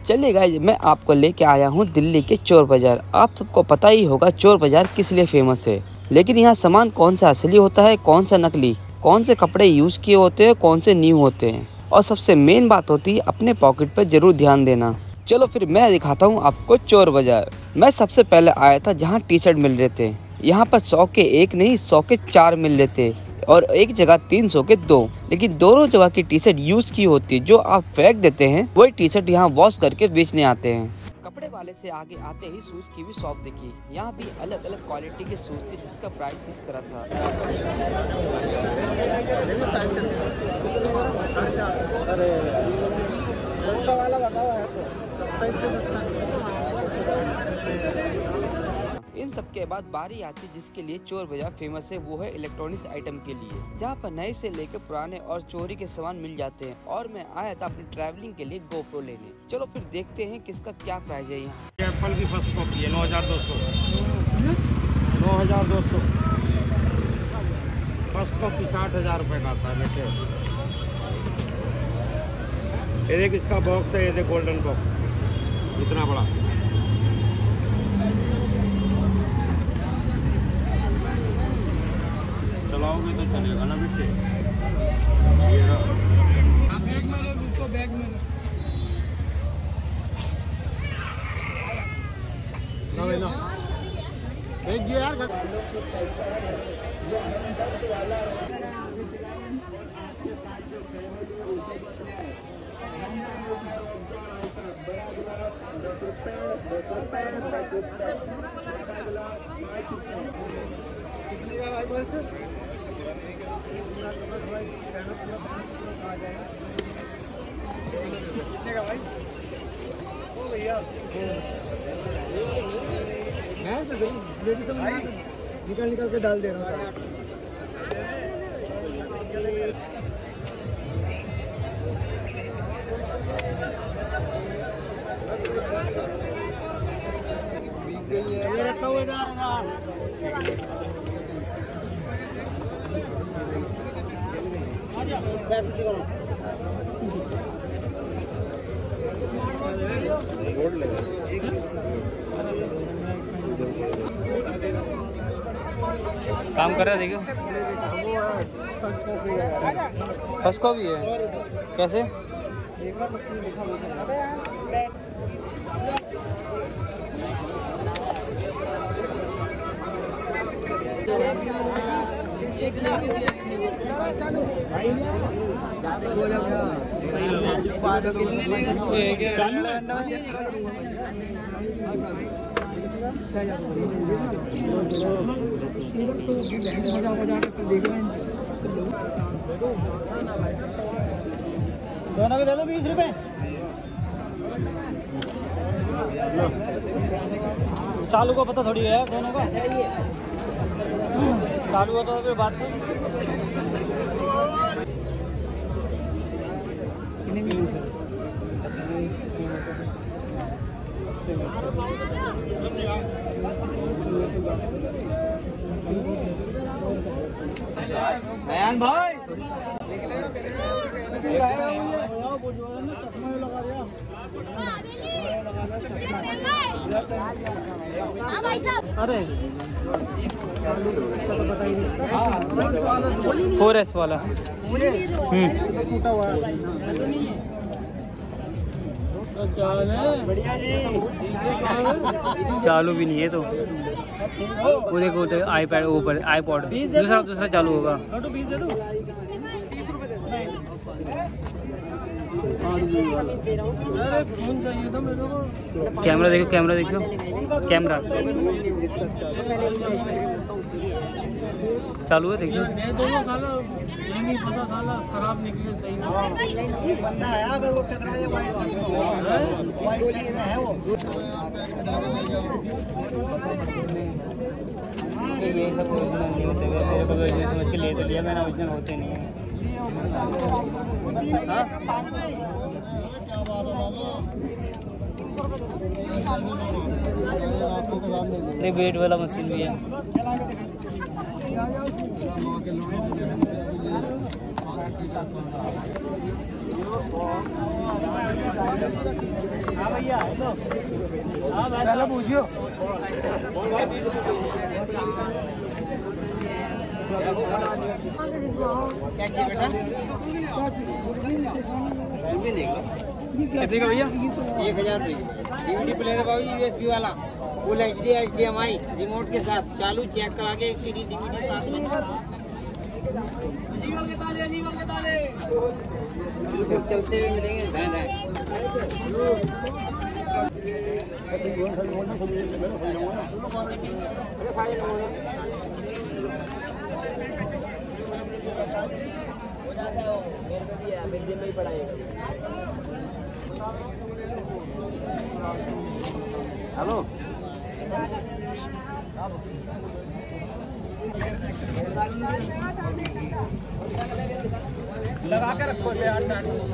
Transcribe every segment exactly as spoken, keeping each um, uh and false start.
चलिए गाइस, मैं आपको लेके आया हूँ दिल्ली के चोर बाजार। आप सबको पता ही होगा चोर बाजार किस लिए फेमस है, लेकिन यहाँ सामान कौन सा असली होता है, कौन सा नकली, कौन से कपड़े यूज किए होते हैं, कौन से न्यू होते हैं, और सबसे मेन बात होती है अपने पॉकेट पर जरूर ध्यान देना। चलो फिर मैं दिखाता हूँ आपको चोर बाजार। मैं सबसे पहले आया था जहाँ टी शर्ट मिल रहे थे। यहाँ पर सौ के एक नहीं सौ के चार मिल रहे थे और एक जगह तीन सौ के दो। लेकिन दोनों जगह की टी शर्ट यूज की होती है, जो आप फेंक देते हैं वही टी शर्ट यहाँ वॉश करके बेचने आते हैं। कपड़े वाले से आगे आते ही शूज की भी शॉप देखी। यहाँ भी अलग अलग क्वालिटी के शूज थे जिसका प्राइस इस तरह था। सस्ता वाला बताओ है तो सस्ता इससे सस्ता। इन सब के बाद बारी आती जिसके लिए चोर बाजार फेमस है, वो है इलेक्ट्रॉनिक्स आइटम के लिए, जहाँ पर नए से लेकर पुराने और चोरी के सामान मिल जाते हैं। और मैं आया था अपनी ट्रैवलिंग के लिए गोप्रो लेने। चलो फिर देखते हैं किसका क्या प्राइस है यहाँ। एप्पल की फर्स्ट कॉपी है नौ हजार दो सौ नौ हजार दो सौ फर्स्ट कॉपी साठ हजार रुपये का आता है बेटे। ये देख इसका बॉक्स है, ये देख गोल्डन बॉक्स इतना बड़ा। चलाओगे तो चलेगा ना बेटे। ये रहा बैग में उसको बैग में ना ना भेज दिया यार। कितने का भाई? ओ भैया मैं से लेडीज निकाल निकाल के डाल दे रहा हूँ। ये रखा हुआ है काम कर रहा है, देखो फर्स्ट को भी है। कैसे दोनों को दे दो बीस रुपए। चालू को पता थोड़ी है दोनों का। चालू होता तो फिर बात नहीं। अयान भाई चश्मा लगा दिया। हाँ भाई साहब। अरे फोर एस वाला टूटा हुआ है। बढ़िया जी चालू भी नहीं है तो वो देखो आईपैड ऊपर आईपॉड दूसरा दूसरा चालू होगा। कैमरा देखो कैमरा देखो कैमरा चालू है, देखिए ये नहीं पता साला खराब निकले सही नहीं। बंदा है अगर वो टकराए वाइट शर्ट में वाइट शर्ट में है वो। ये सब ओरिजिनल नहीं होते, मेरे को तो ये समझ के ले तो लिया मैंने, ओरिजिनल होते नहीं है। ये वेट वाला मशीन भी है। भैया हेलो, हाँ पहले पूछियो क्या चाहिए बेटा? कितने का भैया? एक हजार रुपये डीवीडी प्लेयर बाबू जी, यूएसबी वाला full H D H D M I remote के साथ चालू, चेक करा के सीडी डीवीडी साथ में। चलते हुए मिलेंगे। हेलो लगा के रखो से यार।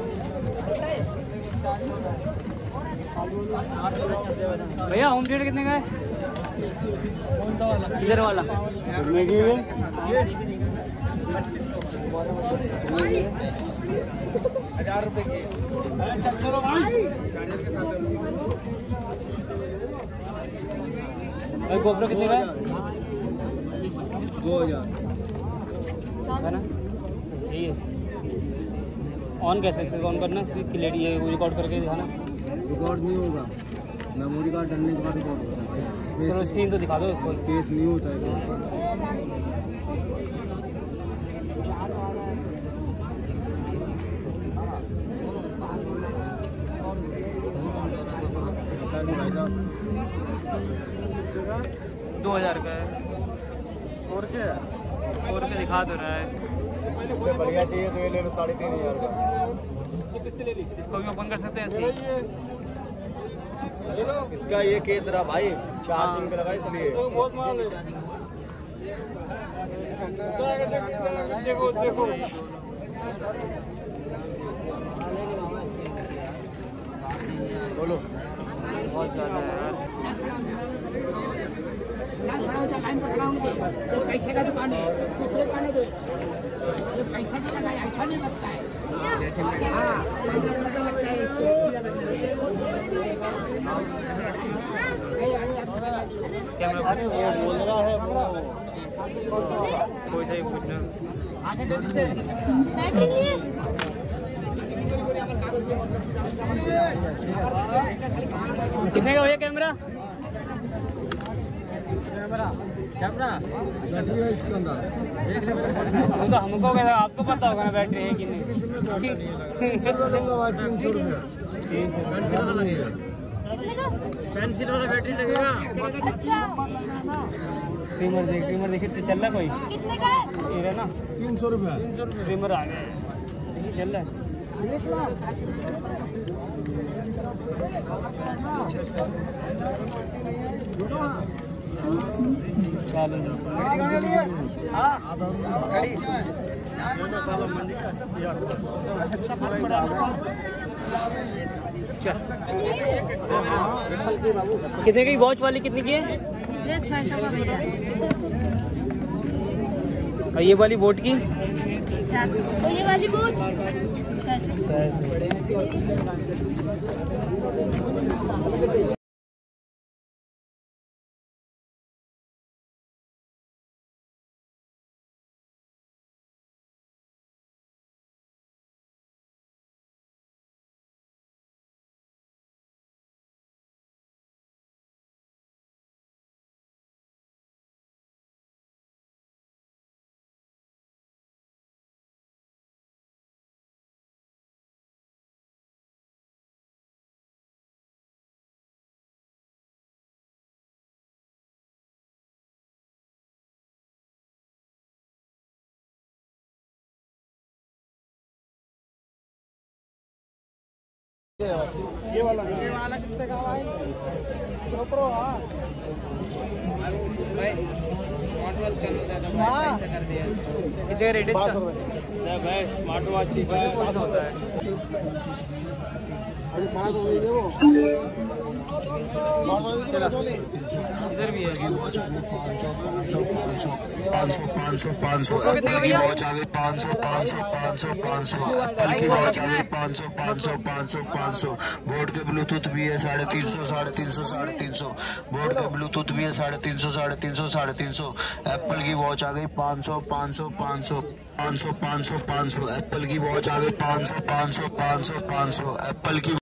भैया होम थिएटर कितने का है? कौन सा वाला? इधर वाला कितने की है? हजार रुपए की। गोप्रो कितने का है? दो हजार है ना? यही है। ऑन कैसे इसको ऑन करना? इसकी क्लियरिटी ये रिकॉर्ड करके दिखाना। रिकॉर्ड नहीं होगा, मेमोरी कार्ड डालने के बाद रिकॉर्ड होता है। चलो स्क्रीन तो दिखा दो, उसको स्पेस नहीं होता है। भाई साहब दो हजार का है। और क्या और क्या दिखा तो रहा है? इससे बढ़िया चाहिए तो ये ले लो साढ़े तीन हजार का। इसको भी ओपन कर सकते हैं ऐसे। इसका ये केस रहा भाई, चार्जिंग लगा इसलिए बहुत महंगा है। देखो देखो बोलो बहुत ज़्यादा है यार। पैसे का दुकान है, दूसरे दुकान है, ये पैसा का लगा ऐसा नहीं लगता है। कैमरा बोल रहा है कोई सही पूछना। कितने का भैया कैमरा? कैमरा कैमरा बैटरी है इसके अंदर। तो हमको क्या, आपको पता होगा ना बैटरी है कि नहीं? पेंसिल वाला बैटरी लगेगा। ट्रिमर देख, ट्रिमर देखिए चल रहा कोई ये ना तीन सौ रुपये ट्रिमर आ गया चल रहा है। कितने की वॉच वाली कितने की है? ये छह सौ का भैया। और ये वाली बोट की चार सौ। ये वाली बोट छह सौ। ये वाला ये वाला कितने का भाई? GoPro हां भाई स्मार्ट वॉच कर दिया जब पैसा कर दिया। कितने रेट है इसका? भाई स्मार्ट वॉच ही पास होता है। अभी पास हो गई है वो। इधर भी है पाँच सौ पाँच सौ पाँच सौ पाँच सौ एप्पल की वॉच आ गई पाँच सौ पाँच सौ पाँच सौ पाँच सौ एप्पल की वॉच आ गई पाँच सौ पाँच सौ पाँच सौ पाँच सौ बोर्ड के ब्लूटूथ भी है साढ़े तीन सौ साढ़े तीन सौ साढ़े तीन सौ बोर्ड के ब्लूटूथ भी है साढ़े तीन सौ साढ़े तीन सौ साढ़े तीन सौ एप्पल की वॉच आ गई पाँच सौ पाँच सौ पाँच सौ पाँच सौ पाँच सौ पाँच सौ एप्पल की वॉच आ गई पाँच सौ पाँच सौ पाँच सौ पाँच सौ एप्पल की